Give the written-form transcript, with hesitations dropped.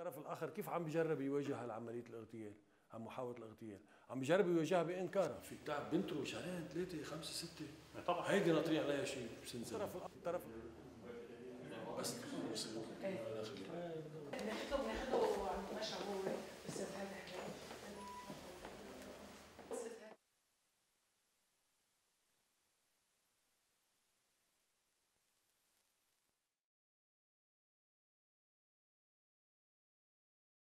الطرف الاخر كيف عم بيجرب يواجه هالعمليه الاغتيال، عم محاوله الاغتيال، عم بيجرب يواجهها بانكارها، في بتاع بنته شهرين ثلاثه خمسه سته طبعا هيدي ناطرين عليها شيء بسنسل الطرف بس ناخذ